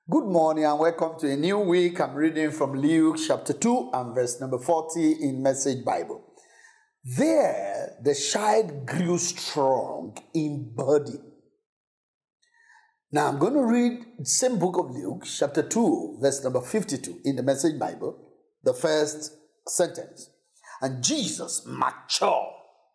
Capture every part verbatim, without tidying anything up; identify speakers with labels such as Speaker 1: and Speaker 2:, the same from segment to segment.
Speaker 1: Good morning and welcome to a new week. I'm reading from Luke chapter two and verse number forty in Message Bible. There the child grew strong in body. Now I'm going to read the same book of Luke chapter two verse number fifty-two in the Message Bible, the first sentence. And Jesus matured,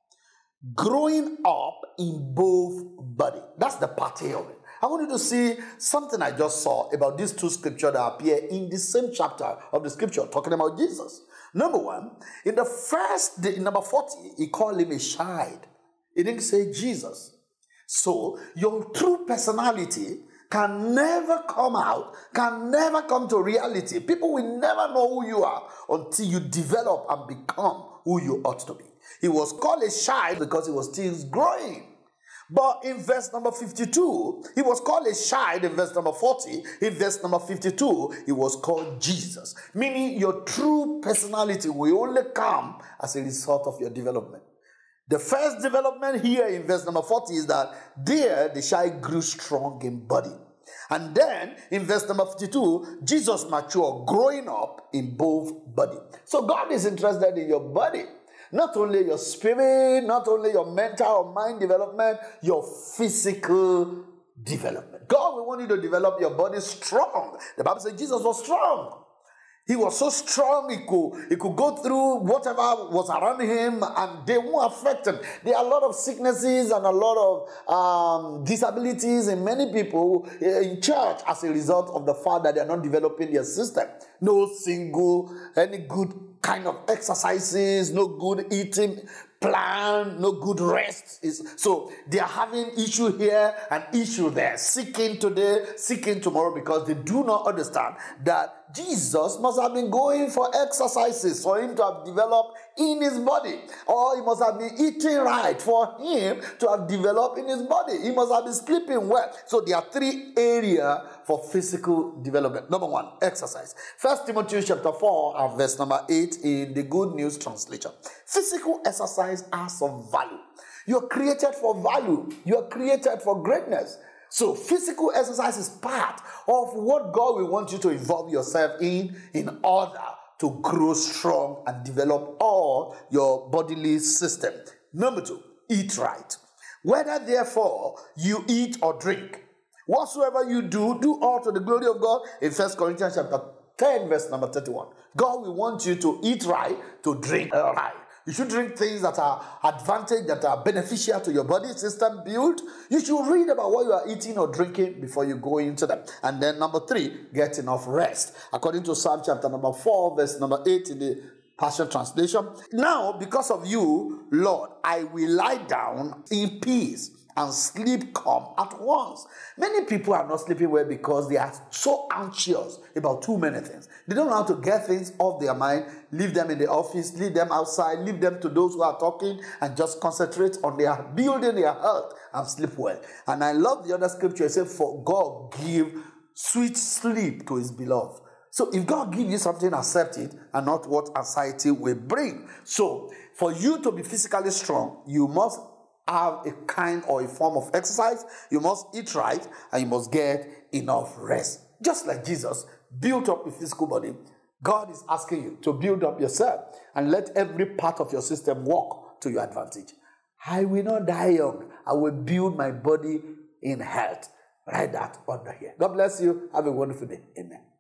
Speaker 1: growing up in both body. That's the part A of it. I want you to see something I just saw about these two scriptures that appear in the same chapter of the scripture, talking about Jesus. Number one, in the first, in number forty, he called him a child. He didn't say Jesus. So, your true personality can never come out, can never come to reality. People will never know who you are until you develop and become who you ought to be. He was called a child because he was still growing. But in verse number fifty-two, he was called a child. In verse number forty, in verse number fifty-two, he was called Jesus. Meaning your true personality will only come as a result of your development. The first development here in verse number forty is that there the child grew strong in body. And then in verse number fifty-two, Jesus matured, growing up in both body. So God is interested in your body. Not only your spirit, not only your mental or mind development, your physical development. God will want you to develop your body strong. The Bible says Jesus was strong. He was so strong, he could, he could go through whatever was around him and they won't affect him. There are a lot of sicknesses and a lot of um, disabilities in many people in church as a result of the fact that they are not developing their system. No single, any good kind of exercises, no good eating plan, no good rest. So they are having issue here and issue there, seeking today, seeking tomorrow, because they do not understand that Jesus must have been going for exercises for him to have developed in his body, or he must have been eating right for him to have developed in his body. He must have been sleeping well. So there are three areas for physical development. Number one, exercise. First Timothy chapter four and verse number eight in the Good News Translation. Physical exercise has some value. You're created for value. You are created for greatness. So physical exercise is part of what God will want you to involve yourself in in order to grow strong and develop all your bodily system. Number two, eat right. Whether therefore you eat or drink, whatsoever you do, do all to the glory of God. In First Corinthians chapter ten, verse number thirty-one. God will want you to eat right, to drink right. You should drink things that are advantage, that are beneficial to your body system build. You should read about what you are eating or drinking before you go into them. And then number three, get enough rest. According to Psalm chapter number four, verse number eight in the Passion Translation. Now, because of you, Lord, I will lie down in peace and sleep come at once. Many people are not sleeping well because they are so anxious about too many things. They don't know how to get things off their mind, leave them in the office, leave them outside, leave them to those who are talking, and just concentrate on their building their health and sleep well. And I love the other scripture. It says, for God give sweet sleep to his beloved. So if God gives you something, accept it, and not what anxiety will bring. So for you to be physically strong, you must have a kind or a form of exercise, you must eat right, and you must get enough rest. Just like Jesus built up a physical body, God is asking you to build up yourself and let every part of your system work to your advantage. I will not die young. I will build my body in health. Write that under here. God bless you. Have a wonderful day. Amen.